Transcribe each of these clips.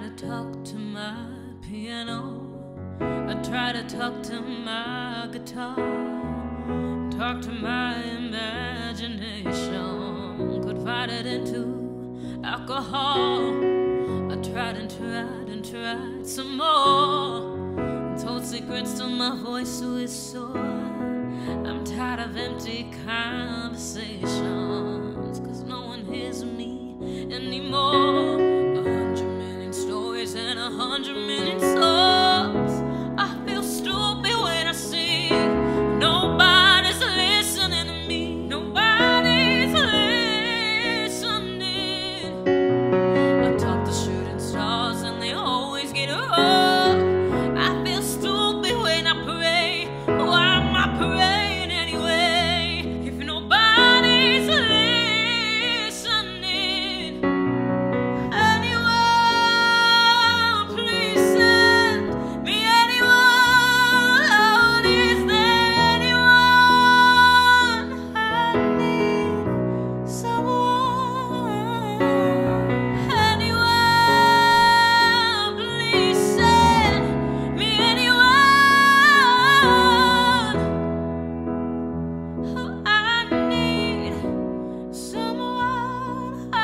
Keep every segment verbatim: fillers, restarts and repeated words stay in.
to talk to my piano. I try to talk to my guitar, talk to my imagination, confide it into alcohol. I tried and tried and tried some more, told secrets till my voice was sore. I'm tired of empty conversations, cause no one hears me anymore. A hundred million stories and a hundred million songs. I feel stupid when I sing. Nobody's listening to me. Nobody's listening. I talk to shooting stars and they always get wrong. I feel stupid when I pray. Why am I praying anyway? If nobody's listening. Anyone, please send me anyone. Lord, is there anyone? I need someone. Anyone, please send me anyone. Oh, I need someone. Oh.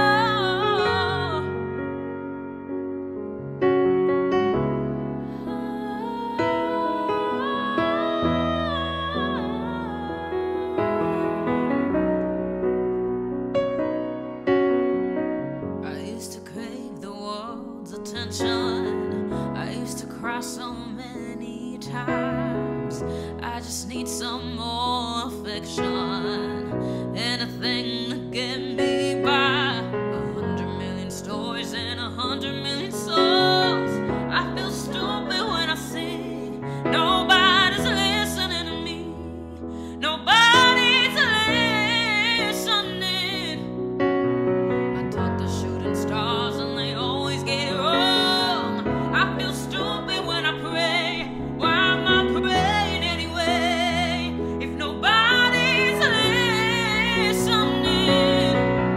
I used to crave the world's attention. I used to cry so many times. I just need some more affection, anything to get me by. A hundred million stories and a hundred million songs. I feel stupid when I sing. Nobody's listening to me. Nobody's listening. I talk to shooting stars and they always get it wrong. I feel stupid when I pray. Why am I praying anyway? If nobody's listening.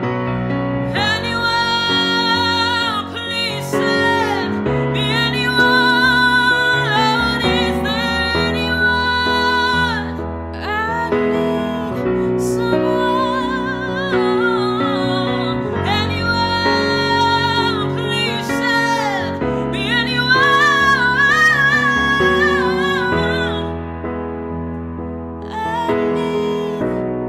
Anyone, please send me anyone. Lord, is there anyone? I need someone. Anyone, please send me anyone. I need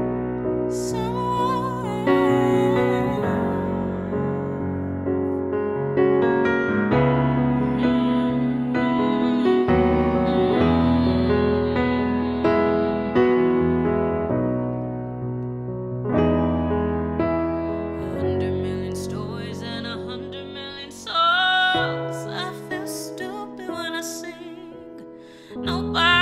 A hundred million stories and a hundred million songs. I feel stupid when I sing. Nobody